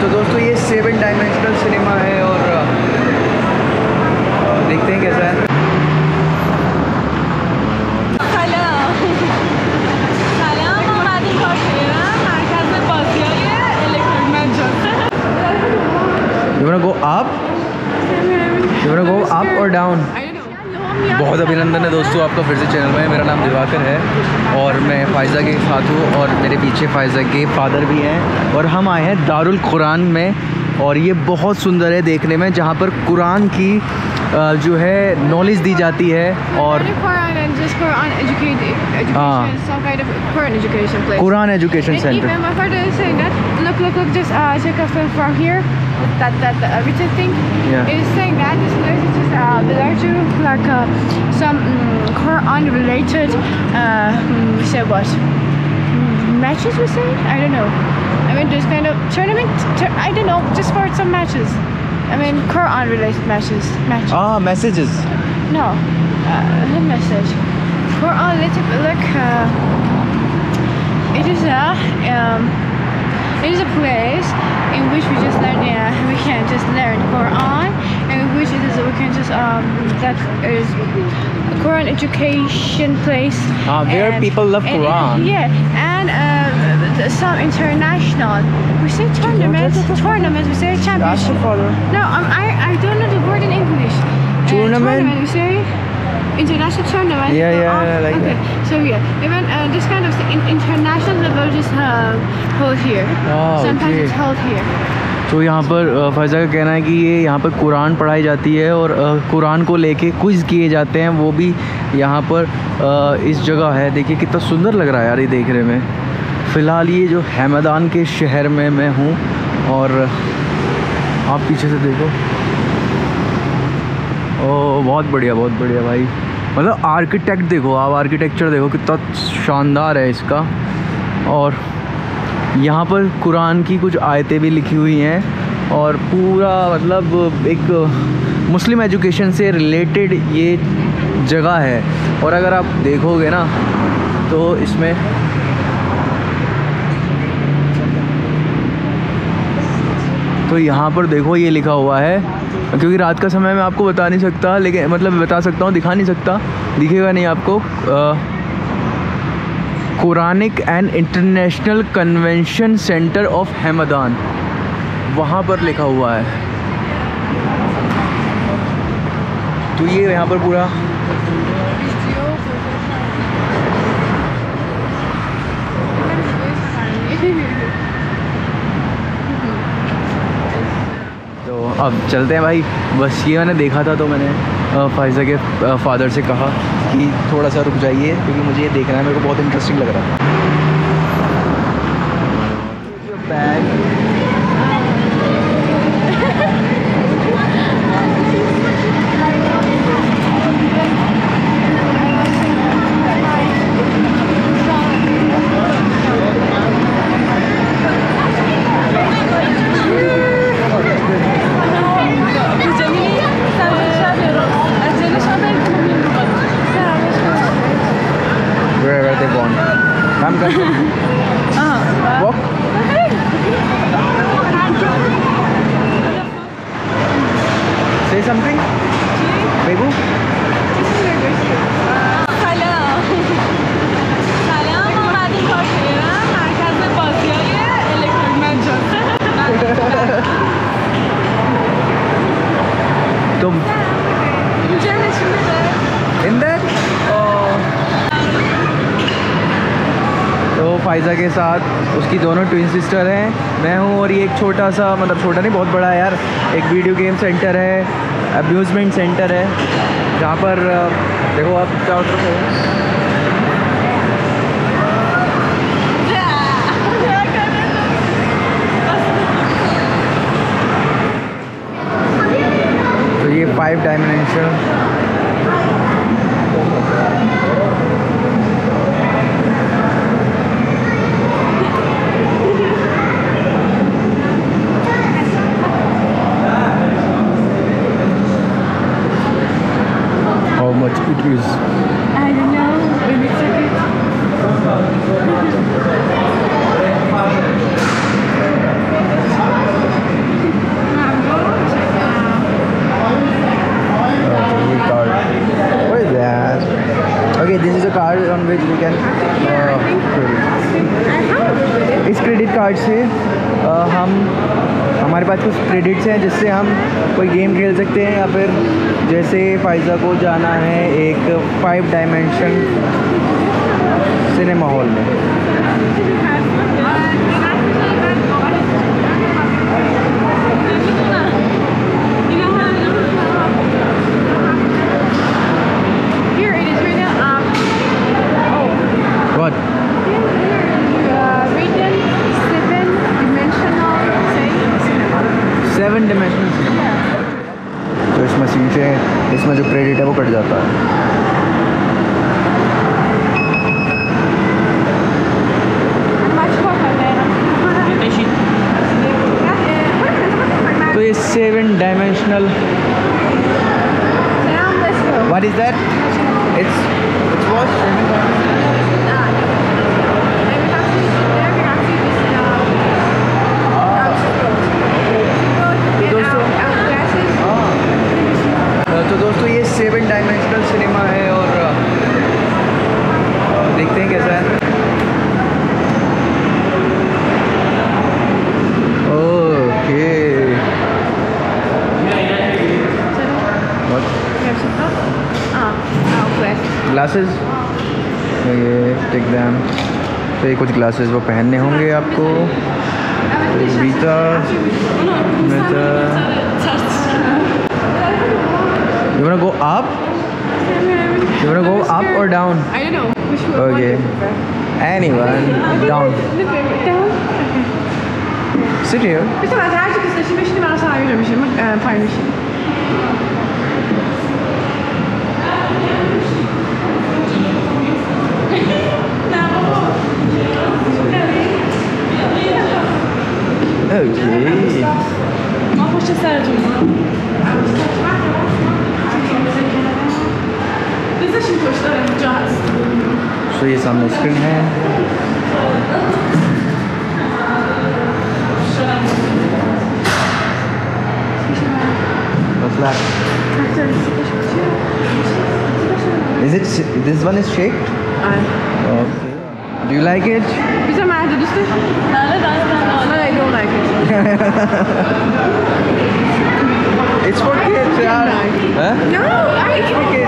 तो दोस्तों ये 7 डायमेंशनल सिनेमा है और देखते हैं कैसा है। You wanna go up? You wanna go up or down? बहुत अभिनंदन है दोस्तों आपका फिर से चैनल में। मेरा नाम दिवाकर है और मैं फ़ायज़ा के साथ हूँ और मेरे पीछे फ़ायज़ा के फादर भी हैं और हम आए हैं दारुल कुरान में और ये बहुत सुंदर है देखने में, जहाँ पर कुरान की जो है नॉलेज दी जाती है और Quran education centre. That everything thing is saying that this is like some Quran related say what matches we say, I don't know, I mean this kind of tournament, I don't know, just for some matches, I mean Quran related matches. Messages. No, not message. Quran related, like it is a place in which we just learn, we can just learn Quran, and in which it is we can just that is a Quran education place. Where people love Quran. And some international. We say tournaments. We say championship. No, I don't know the word in English. Tournament. We say. International tournament. Like okay. that. So even this kind of international level just hold here. Sometimes it's held here. तो यहाँ पर फ़ायज़ा का कहना है कि ये यहाँ पर कुरान पढ़ाई जाती है और कुरान को लेके क्विज़ किए जाते हैं, वो भी यहाँ पर इस जगह है। देखिए कितना सुंदर लग रहा है यार ये देखने में। फ़िलहाल ये जो हैमदान के शहर में मैं हूँ और आप पीछे से देखो, ओह बहुत बढ़िया भाई। मतलब आर्किटेक्ट देखो आप, आर्किटेक्चर देखो कितना शानदार है इसका। और यहाँ पर कुरान की कुछ आयतें भी लिखी हुई हैं और पूरा मतलब एक मुस्लिम एजुकेशन से रिलेटेड ये जगह है। और अगर आप देखोगे ना तो इसमें तो यहाँ पर देखो ये लिखा हुआ है, क्योंकि रात का समय मैं आपको बता नहीं सकता, लेकिन मतलब बता सकता हूँ, दिखा नहीं सकता, दिखेगा नहीं आपको। Quranic and international convention centre of Hamdan, वहाँ पर लिखा हुआ है। तो ये यहाँ पर पूरा तो अब चलते हैं भाई। बस ये मैंने देखा था तो मैंने फ़ायज़ा के फादर से कहा कि थोड़ा सा रुक जाइए क्योंकि मुझे ये देखना है, मेरे को बहुत इंटरेस्टिंग लग रहा है। Where they born? Come guys. Walk. Say something. Begu. तुम in there? तो फ़ायज़ा के साथ उसकी दोनों ट्विन सिस्टर हैं, मैं हूँ और ये एक छोटा सा, मतलब छोटा नहीं बहुत बड़ा है यार, एक वीडियो गेम सेंटर है, अम्यूज़मेंट सेंटर है, जहाँ पर देखो आप चारों तरफ हो। तो ये 5 dimensional much it is? I don't know. Maybe it's a bit. Card से हमारे पास कुछ क्रेडिट्स हैं जिससे हम कोई गेम खेल सकते हैं, या फिर जैसे फ़ाइज़ा को जाना है एक 5 डायमेंशन सिनेमा हॉल में। What? 7 dimensional cinema। तो इस मशीन से इसमें जो क्रेडिट है वो कट जाता है। तो ये 7 dimensional। What is that? It's what? तो दोस्तों ये 7 डायमेंशनल सिनेमा है और देखते हैं कैसा है। ओके ग्लासेस, ये टेक दैम। तो ये कुछ ग्लासेस वो पहनने होंगे आपको। बीटा You wanna go up? You wanna go up or down? I don't know. Which one? Okay. Anyone down. Down? Sit here. Wiesz co, na razie jesteśmy się na sali, żeby się fajnie się. Okay. Ma posso stare giù? So ये सामने screen है। What's that? Is it? This one is shaped? Okay. Do you like it? Bize nerede düştü? No, I don't like it. It's for kids, yaar. Huh? No, I It's for kids.